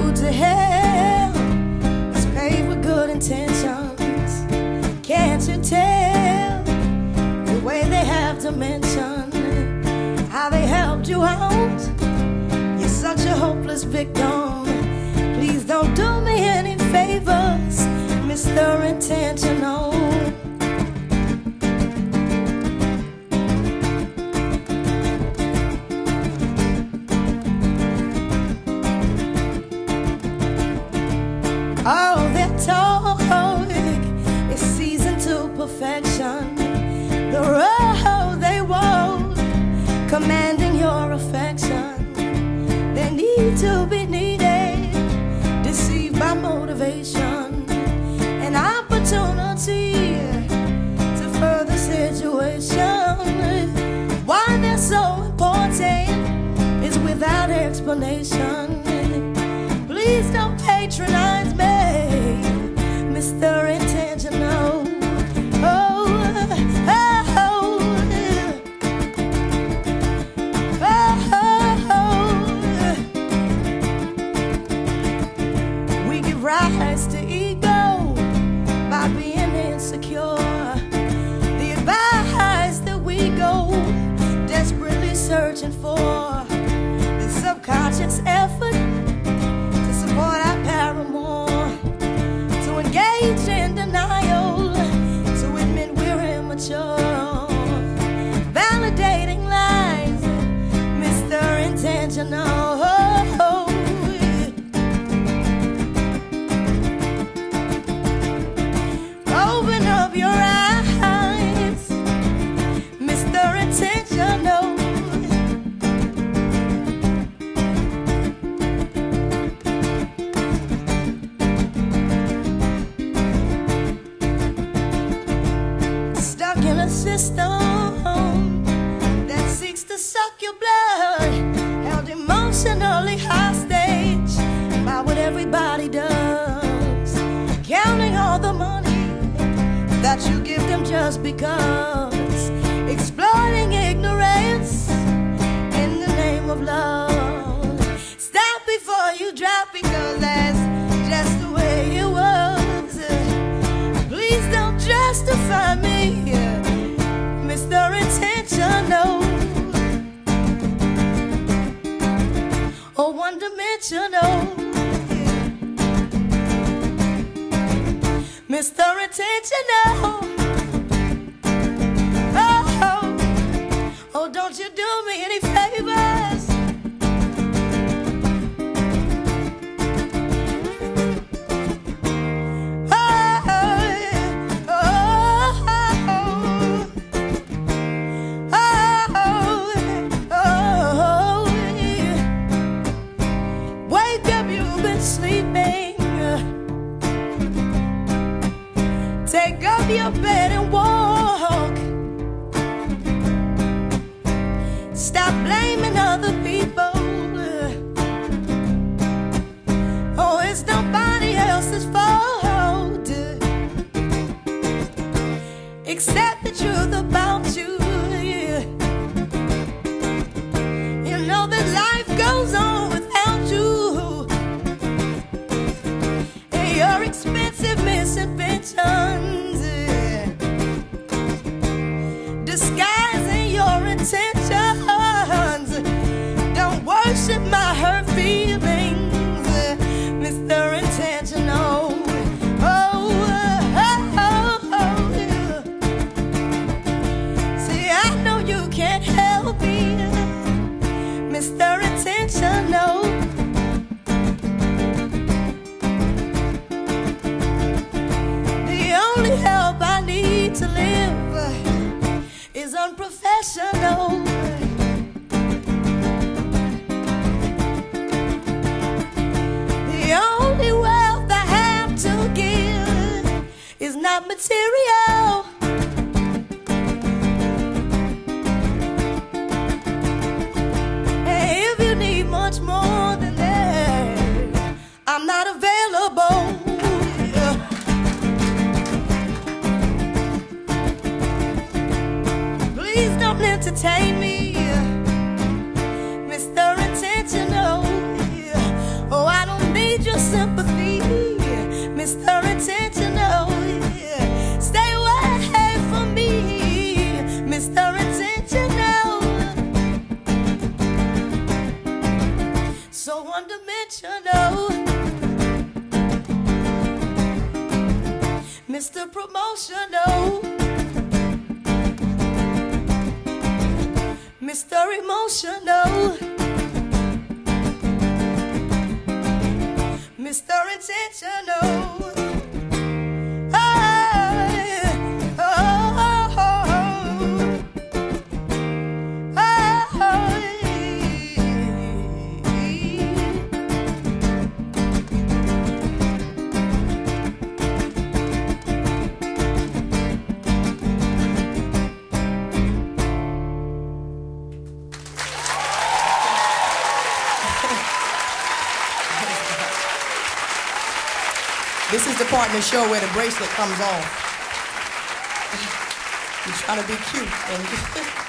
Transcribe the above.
road to hell is paved with good intentions. Can't you tell the way they have to mention how they helped you out? You're such a hopeless victim. Please don't do me any favors, Mr. Intentional. Oh, their talk is seasoned to perfection. The road they walk, commanding your affection. They need to be needed, deceived by motivation and opportunity to further situation. Why they're so important is without explanation. Please don't patronize me, Mr. Intentional. Oh, oh, oh, oh. We give rise to ego by being insecure. The advice that we go desperately searching for, the subconscious effort to support our paramour, to engage in denial, to admit we're immature, validating lies, Mr. Intentional. Open up your eyes, Mr. Intentional. Stuck in a system that seeks to suck your blood, held emotionally hostage by what everybody does, counting all the money that you give them just because, exploiting ignorance in the name of love. Stop before you drop, because that's just the way it was. Please don't justify me, Mr. Intentional, or one-dimensional, Mr. Intentional. Oh, oh, oh, don't you do me any favors. Sleeping, take up your bed and walk. Stop blaming other people. Oh, it's nobody else's fault. Accept the truth about you. You know that life goes on without you. Your expensive misadventures, disguising your intentions. Don't worship my hurt feelings, Mr. Intentional. Oh, oh, oh, oh. See, I know you can't help me, Mr. Intentional. Help I need to live is unprofessional. The only wealth I have to give is not material. Hey, if you need much more than that, I'm not available. Entertain me, Mr. Intentional. Oh, I don't need need your sympathy, Mr. Intentional. Stay away from me, Mr. Intentional. So one-dimensional, Mr. Promotional, Mr. Emotional, Mr. Intentional. This is the part in the show where the bracelet comes off. You trying to be cute.